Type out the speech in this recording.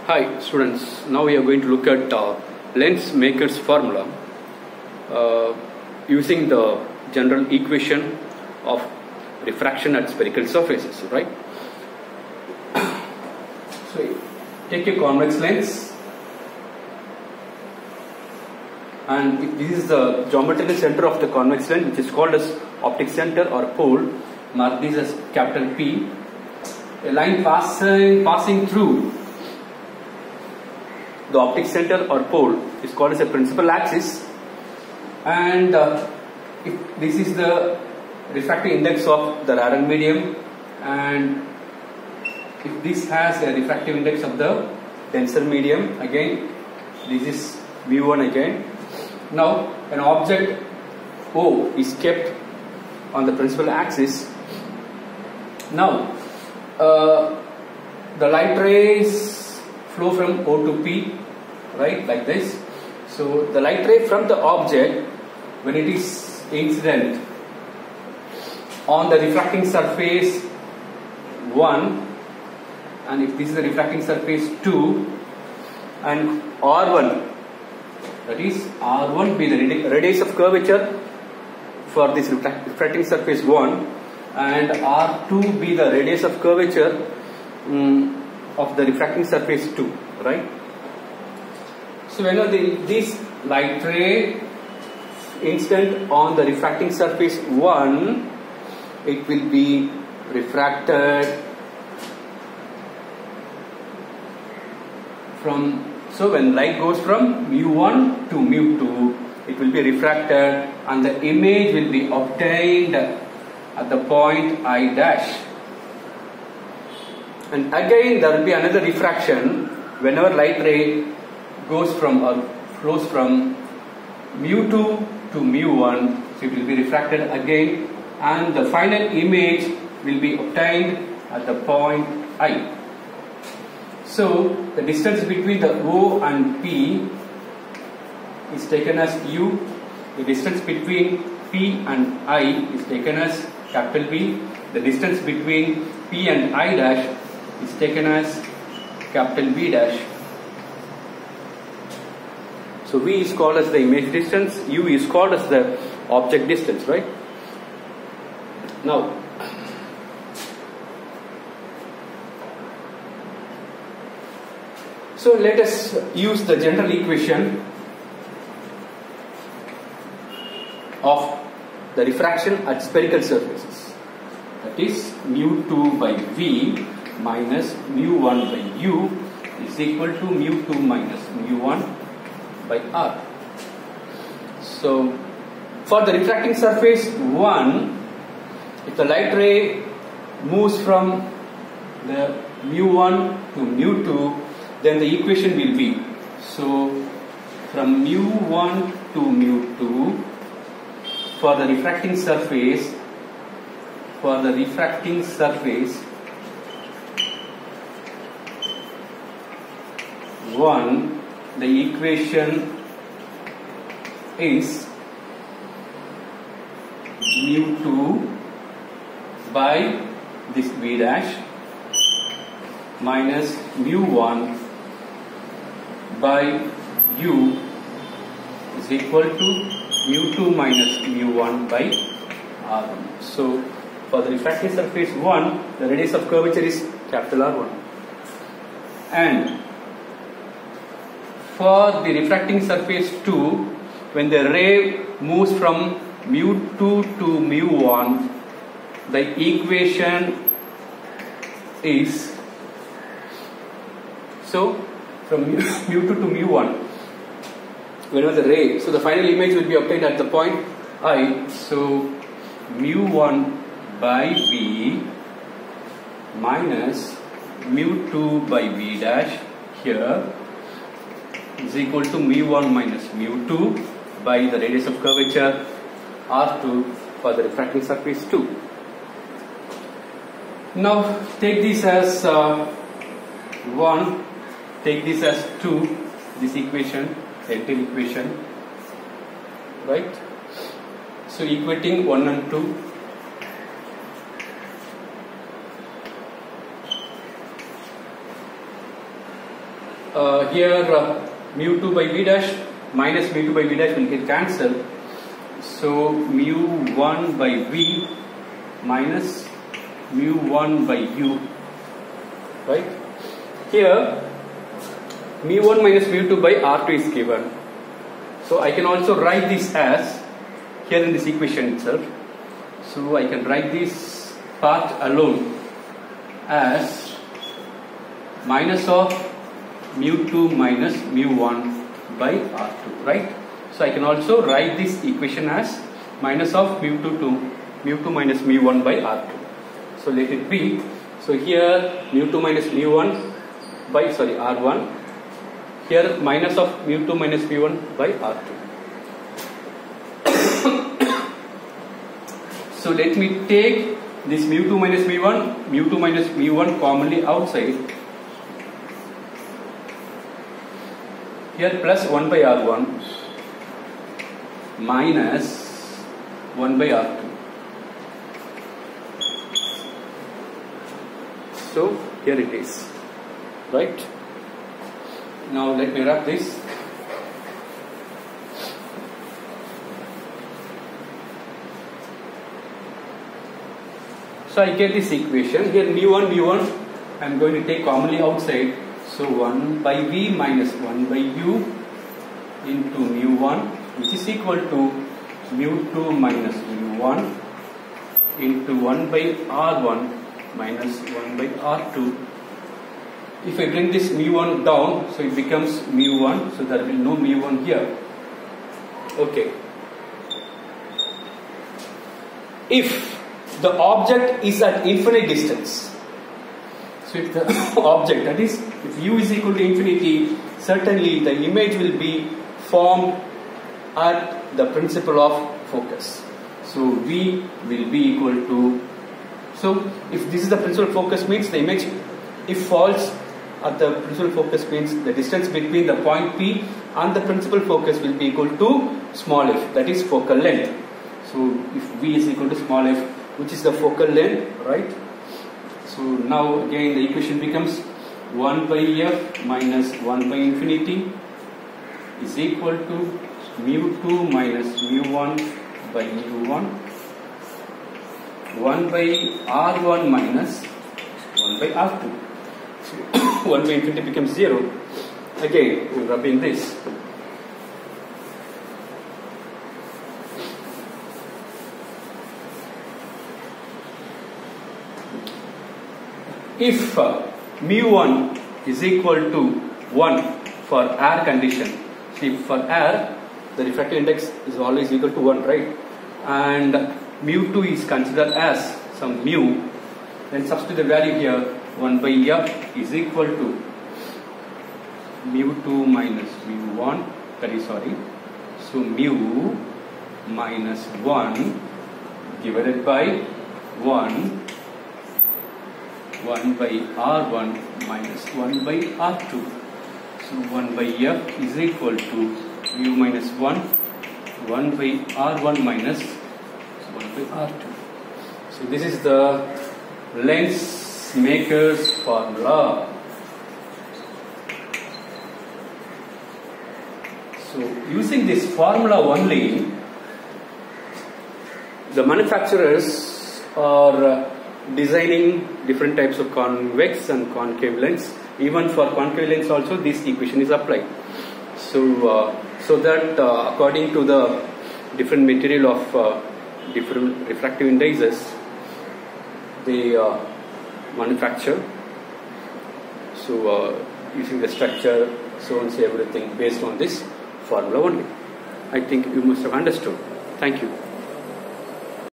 Hi students, now we are going to look at lens maker's formula using the general equation of refraction at spherical surfaces, right? So take a convex lens, and this is the geometrical center of the convex lens, which is called as optic center or pole. Mark this as capital P. A line passing through the optic center or pole is called as a principal axis, and if this is the refractive index of the radon medium, and if this has a refractive index of the denser medium, again this is mu1 again. Now an object O is kept on the principal axis. Now the light rays flow from O to P, right, like this. So the light ray from the object, when it is incident on the refracting surface 1, and if this is the refracting surface 2, and R1, that is R1 be the radius of curvature for this refracting surface 1, and R2 be the radius of curvature of the refracting surface 2, right? So whenever this light ray incident on the refracting surface 1, it will be refracted from, so when light goes from mu1 to mu2, it will be refracted and the image will be obtained at the point I dash. And again there will be another refraction whenever light ray goes from or flows from mu2 to mu1, so it will be refracted again and the final image will be obtained at the point I. So the distance between the O and P is taken as U, the distance between P and I is taken as capital B, the distance between P and I dash is taken as capital B dash. So V is called as the image distance, U is called as the object distance, right? Now so let us use the general equation of the refraction at spherical surfaces, that is mu2 by V minus mu1 by U is equal to mu2 minus mu1 by R. So for the refracting surface 1, if the light ray moves from the mu1 to mu2, then the equation will be, so from mu1 to mu2 for the refracting surface 1, the equation is mu2 by this V dash minus mu1 by U is equal to mu2 minus mu1 by R1. So for the refracting surface 1, the radius of curvature is capital R1, and for the refracting surface 2, when the ray moves from mu2 to mu1, the equation is, so from mu2 to mu1, whenever the ray, so the final image will be obtained at the point I, so mu1 by V minus mu2 by V dash here is equal to mu1 minus mu2 by the radius of curvature R2 for the refracting surface 2. Now take this as 1, take this as 2, this equation, the entire equation, right? So equating 1 and 2. here mu2 by v dash minus mu2 by v dash will get cancelled. So mu1 by v minus mu1 by u, right? Here mu1 minus mu2 by r2 is given. So I can also write this as here in this equation itself. So I can write this part alone as minus of mu2 minus mu1 by r2, right? So I can also write this equation as minus of mu2 minus mu1 by r2. So let it be. So here mu2 minus mu1 by r1. Here minus of mu2 minus mu1 by r2. So let me take this mu2 minus mu1 commonly outside. Here plus 1 by r1 minus 1 by r2. So here it is, right? Now let me wrap this. So I get this equation. Here mu1 I am going to take commonly outside. So 1 by v minus 1 by u into mu1, which is equal to mu2 minus mu1 into 1 by r1 minus 1 by r2. If I bring this mu1 down, so it becomes mu1, so there will be no mu1 here. Okay. If the object is at infinite distance, so if the object, that is, if u is equal to infinity, certainly the image will be formed at the principle of focus. So v will be equal to, so if this is the principal focus, means the image, if falls at the principal focus, means the distance between the point P and the principal focus will be equal to small f, that is focal length. So if v is equal to small f, which is the focal length, right? So now again the equation becomes 1 by f minus 1 by infinity is equal to mu2 minus mu1 by u1, 1 by r1 minus 1 by r2. So 1 by infinity becomes 0. Again, we are rubbing this. If mu1 is equal to 1 for air condition, see, for air the refractive index is always equal to 1, right? And mu2 is considered as some mu, then substitute the value here, 1 by f is equal to mu2 minus mu1, that is, so mu minus 1 divided by 1 by r1 minus 1 by r2. So 1 by f is equal to mu minus 1 by r1 minus 1 by r2. So this is the lens maker's formula. So using this formula only, the manufacturers are designing different types of convex and concave lens. Even for concave lens also this equation is applied. So so that according to the different material of different refractive indices, they manufacture. So using the structure, so and say everything based on this formula only. I think you must have understood. Thank you.